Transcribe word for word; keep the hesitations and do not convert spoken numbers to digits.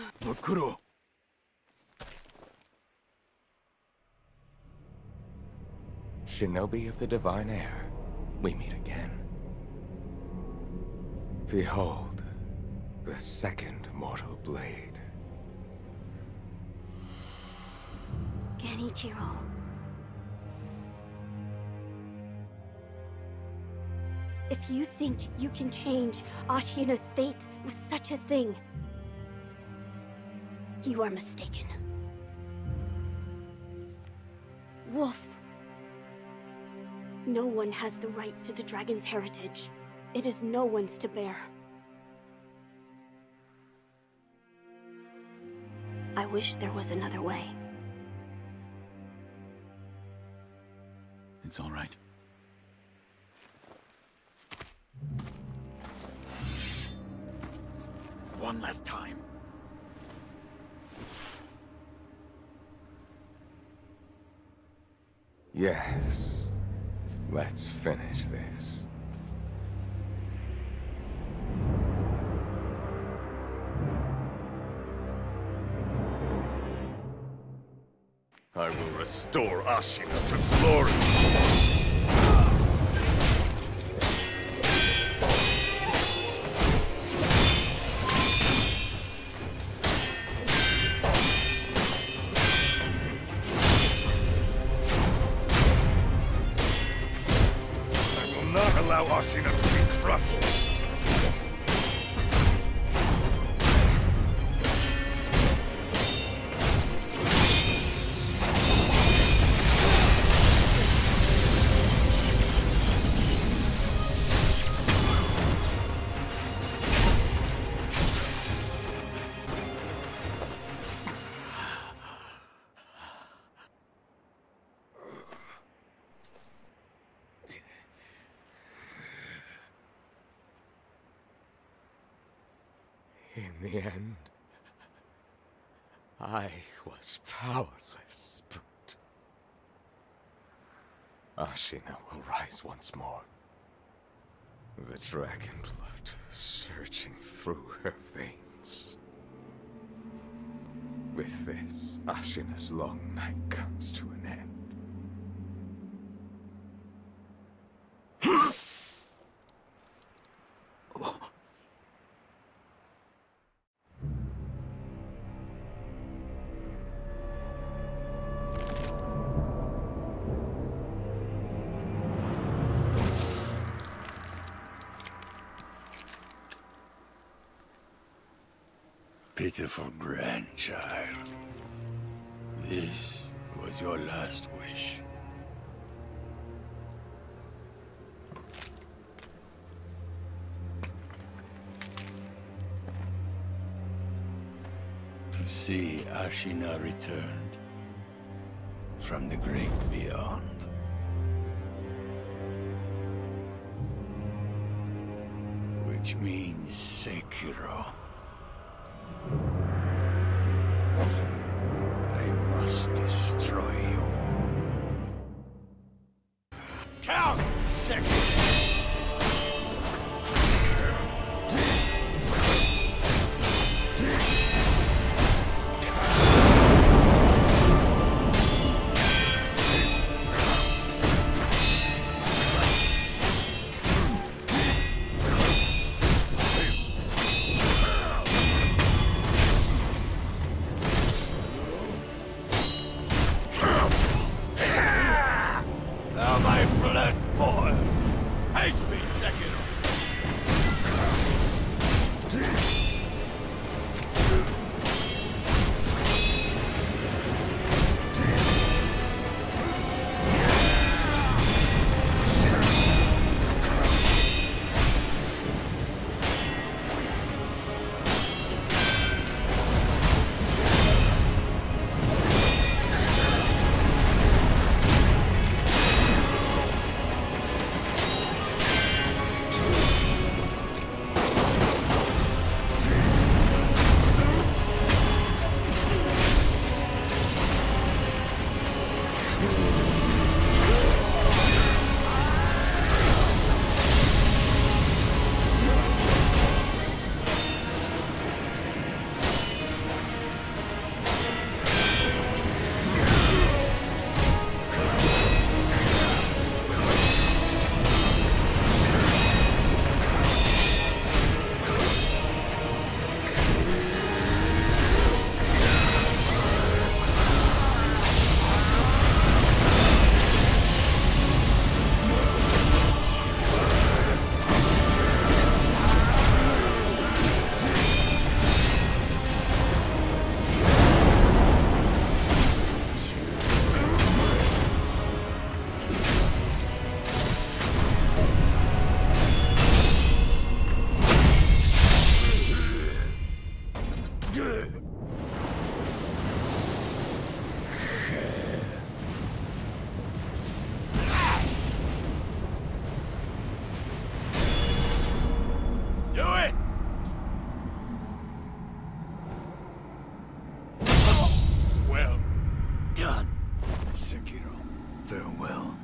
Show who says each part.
Speaker 1: Lord Kuro.
Speaker 2: Shinobi of the Divine Air, we meet again. Behold, the second mortal blade.
Speaker 3: Genichiro. If you think you can change Ashina's fate with such a thing, you are mistaken. Wolf. No one has the right to the dragon's heritage. It is no one's to bear. I wish there was another way.
Speaker 1: It's all right. One last time.
Speaker 2: Yes. Let's finish this.
Speaker 4: I will restore Ashina to glory! Allow Ashina to be crushed.
Speaker 2: In the end, I was powerless, but Ashina will rise once more. The dragon blood surging through her veins. With this, Ashina's long night comes to an end.
Speaker 5: Pitiful grandchild. This was your last wish. To see Ashina returned from the great beyond. Which means Sekiro. I must destroy you. Count! Sekiro! Farewell.